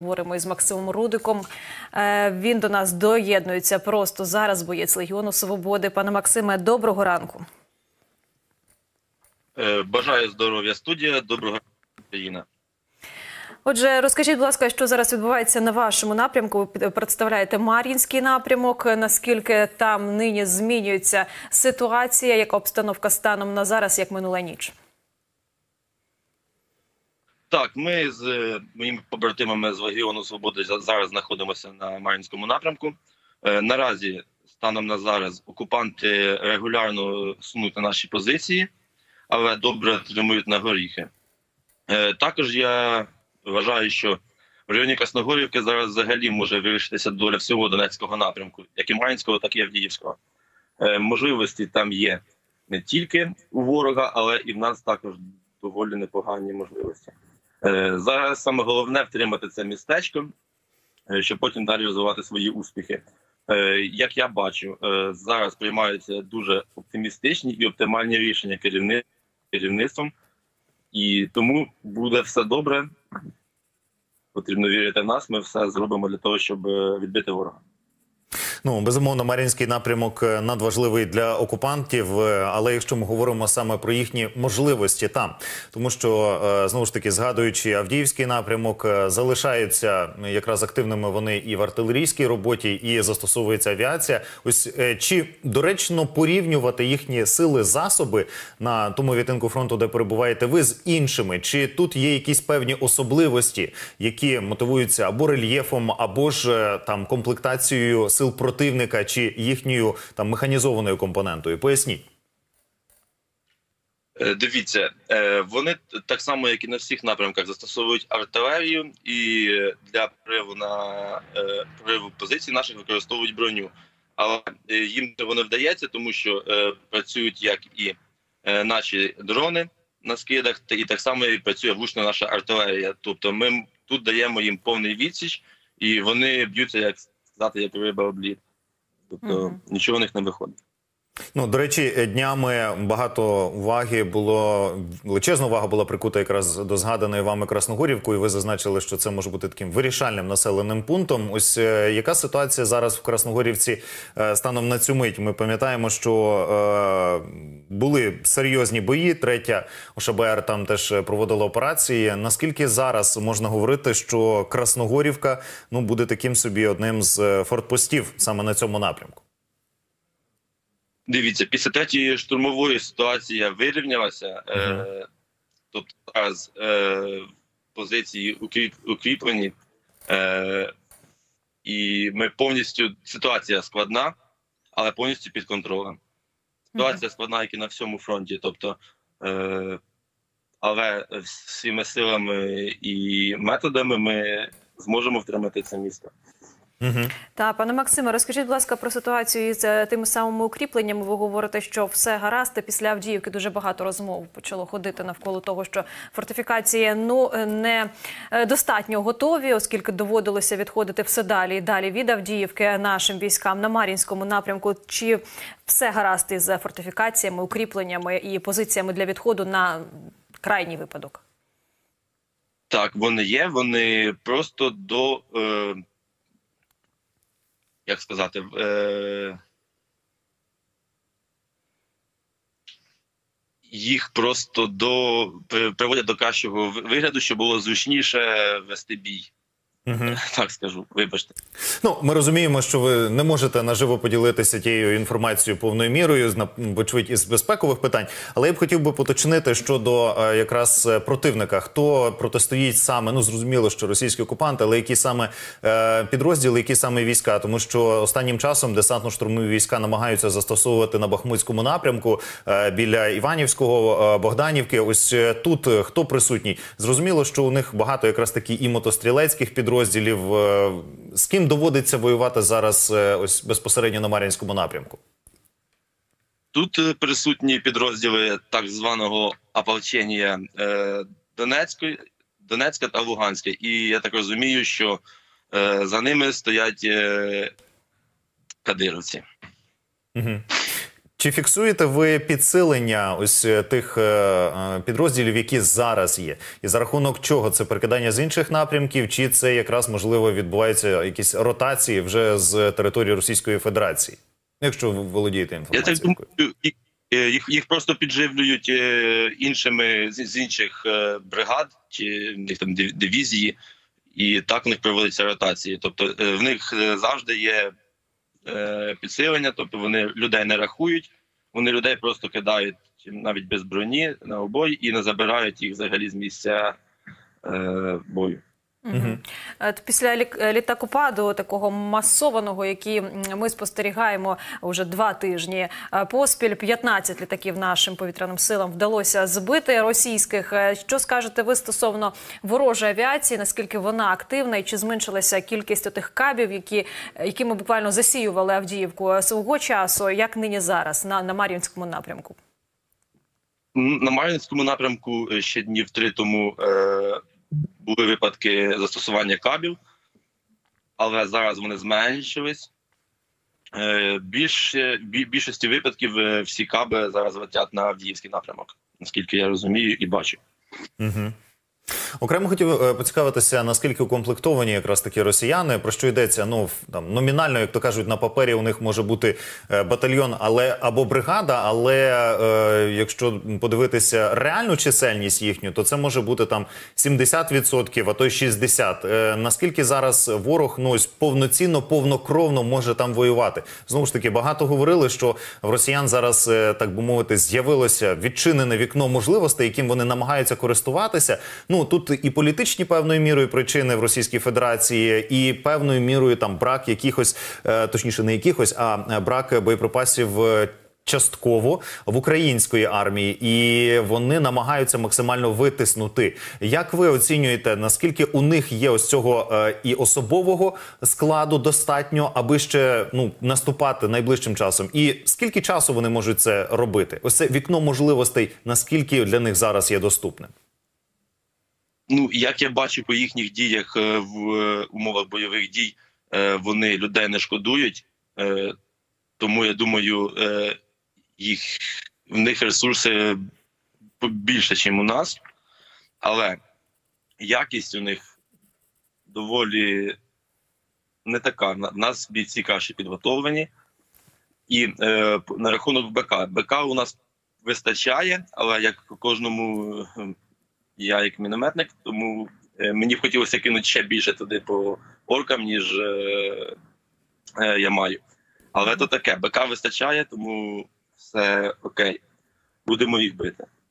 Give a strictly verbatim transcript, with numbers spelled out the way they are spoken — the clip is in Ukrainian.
Говоримо із Максимом Рудиком. Він до нас доєднується просто зараз, боєць Легіону Свободи. Пане Максиме, доброго ранку. Бажаю здоров'я, студія. Доброго ранку, Україна. Отже, розкажіть, будь ласка, що зараз відбувається на вашому напрямку? Ви представляєте Мар'їнський напрямок. Наскільки там нині змінюється ситуація? Яка обстановка станом на зараз, як минула ніч? Так, ми з моїми побратимами з Легіону Свободи зараз знаходимося на Мар'їнському напрямку. Наразі, станом на зараз, окупанти регулярно сунуть на наші позиції, але добре тримують на горіхи. Також я вважаю, що в районі Красногорівки зараз взагалі може вирішитися доля всього Донецького напрямку, як і Мар'їнського, так і Авдіївського. Можливості там є не тільки у ворога, але і в нас також доволі непогані можливості. Зараз саме головне втримати це містечко, щоб потім далі розвивати свої успіхи. Як я бачу, зараз приймаються дуже оптимістичні і оптимальні рішення керівництвом, і тому буде все добре. Потрібно вірити в нас, ми все зробимо для того, щоб відбити ворога. Ну, безумовно, Мар'їнський напрямок надважливий для окупантів, але якщо ми говоримо саме про їхні можливості там, тому що, знову ж таки, згадуючи Авдіївський напрямок, залишаються якраз активними вони і в артилерійській роботі, і застосовується авіація. Ось чи доречно порівнювати їхні сили, засоби на тому відтинку фронту, де перебуваєте ви, з іншими? Чи тут є якісь певні особливості, які мотивуються або рельєфом, або ж там комплектацією сил противника, противника чи їхньою там механізованою компонентою? Поясніть. Дивіться, вони так само, як і на всіх напрямках, застосовують артилерію і для прориву на прориву позицій наших використовують броню. Але їм це не вдається, тому що працюють як і наші дрони на скидах, і так само і працює влучно наша артилерія. Тобто ми тут даємо їм повний відсіч, і вони б'ються, як сказати, як риба об лід. Тобто mm-hmm. нічого у них не виходить. Ну, до речі, днями багато уваги було, величезна увага була прикута якраз до згаданої вами Красногорівку, і ви зазначили, що це може бути таким вирішальним населеним пунктом. Ось яка ситуація зараз в Красногорівці станом на цю мить? Ми пам'ятаємо, що е, були серйозні бої, третя О Ш Б Р там теж проводила операції. Наскільки зараз можна говорити, що Красногорівка ну, буде таким собі одним з фортпостів саме на цьому напрямку? Дивіться, після третьої штурмової ситуація вирівнялася, uh-huh. е, тобто зараз е, позиції укріп, укріплені, е, і ми повністю, ситуація складна, але повністю під контролем. Ситуація uh-huh. складна, як і на всьому фронті, тобто, е, але всіми силами і методами ми зможемо втримати це місто. Угу. Так, пане Максиме, розкажіть, будь ласка, про ситуацію з тими самими укріпленнями. Ви говорите, що все гаразд, після Авдіївки дуже багато розмов почало ходити навколо того, що фортифікації ну, не достатньо готові, оскільки доводилося відходити все далі і далі від Авдіївки нашим військам на Мар'їнському напрямку. Чи все гаразд із фортифікаціями, укріпленнями і позиціями для відходу на крайній випадок? Так, вони є, вони просто до... Е... Як сказати, е... їх просто до приводять до кращого вигляду, щоб було зручніше вести бій. Угу. Так скажу, вибачте. Ну, ми розуміємо, що ви не можете наживо поділитися тією інформацією повною мірою, вочевидь, із безпекових питань, але я б хотів би поточнити щодо якраз противника. Хто протистоїть саме, ну, зрозуміло, що російські окупанти, але які саме підрозділи, які саме війська, тому що останнім часом десантно-штурмові війська намагаються застосовувати на Бахмутському напрямку, біля Іванівського, Богданівки. Ось тут хто присутній? Зрозуміло, що у них багато якраз таки і мотострілецьких підрозділів. Розділів. З ким доводиться воювати зараз ось безпосередньо на Мар'їнському напрямку? Тут присутні підрозділи так званого ополчення Донецької, Донецька та Луганська. І я так розумію, що за ними стоять кадировці. Угу. Чи фіксуєте ви підсилення ось тих е, підрозділів, які зараз є? І за рахунок чого? Це перекидання з інших напрямків, чи це якраз, можливо, відбуваються якісь ротації вже з території Російської Федерації? Якщо ви володієте інформацією. Я так думаю, їх, їх, їх просто підживлюють е, іншими з, з інших е, бригад чи в них там дивізії, і так в них проводяться ротації. Тобто е, в них е, завжди є е, підсилення, тобто вони людей не рахують, вони людей просто кидають навіть без броні на обой і не забирають їх взагалі з місця е, бою. Угу. Після літакопаду такого масованого, який ми спостерігаємо вже два тижні поспіль, п'ятнадцять літаків нашим повітряним силам вдалося збити російських. Що скажете ви стосовно ворожої авіації, наскільки вона активна і чи зменшилася кількість тих кабів, які, якими буквально засіювали Авдіївку свого часу, як нині зараз на, на Мар'їнському напрямку? На Мар'їнському напрямку ще днів три тому е були випадки застосування кабів, але зараз вони зменшились. Е, більше, бі, більшості випадків е, всі каби зараз летять на Авдіївський напрямок, наскільки я розумію і бачу. Угу. Окремо хотів е, поцікавитися, наскільки укомплектовані якраз такі росіяни, про що йдеться, ну, там, номінально, як то кажуть, на папері у них може бути е, батальйон але, або бригада, але е, якщо подивитися реальну чисельність їхню, то це може бути там сімдесят відсотків, а то й шістдесят відсотків. Е, наскільки зараз ворог, ну, ось повноцінно, повнокровно може там воювати? Знову ж таки, багато говорили, що в росіян зараз, е, так би мовити, з'явилося відчинене вікно можливостей, яким вони намагаються користуватися. Ну, тут і політичні певною мірою причини в Російській Федерації, і певною мірою там брак якихось, е, точніше не якихось, а брак боєприпасів е, частково в української армії, і вони намагаються максимально витиснути. Як ви оцінюєте, наскільки у них є ось цього е, і особового складу достатньо, аби ще, ну, наступати найближчим часом? І скільки часу вони можуть це робити? Ось це вікно можливостей, наскільки для них зараз є доступним? Ну, як я бачу по їхніх діях в умовах бойових дій, вони людей не шкодують, тому я думаю, їх, в них ресурси більше, ніж у нас, але якість у них доволі не така. У нас бійці краще підготовлені. І на рахунок БК. БК у нас вистачає, але як кожному... Я як мінометник, тому е, мені б хотілося кинути ще більше туди по оркам, ніж е, е, я маю. Але то таке, БК вистачає, тому все окей. Будемо їх бити.